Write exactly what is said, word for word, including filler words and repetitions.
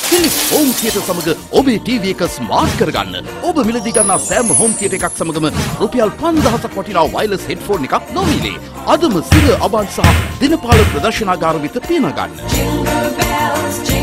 Philips home theater සමග ඔබේ TV එක ස්මාර්ට් කරගන්න. ඔබ මිලදී ගන්නා සෑම home theater එකක් සමගම රුපියල් පන්දාහක් වටිනා wireless headphone එකක් නොමිලේ. අදම සිර අබන් සහ දිනපාල ප්‍රදර්ශනාගාර වෙත පියනා ගන්න.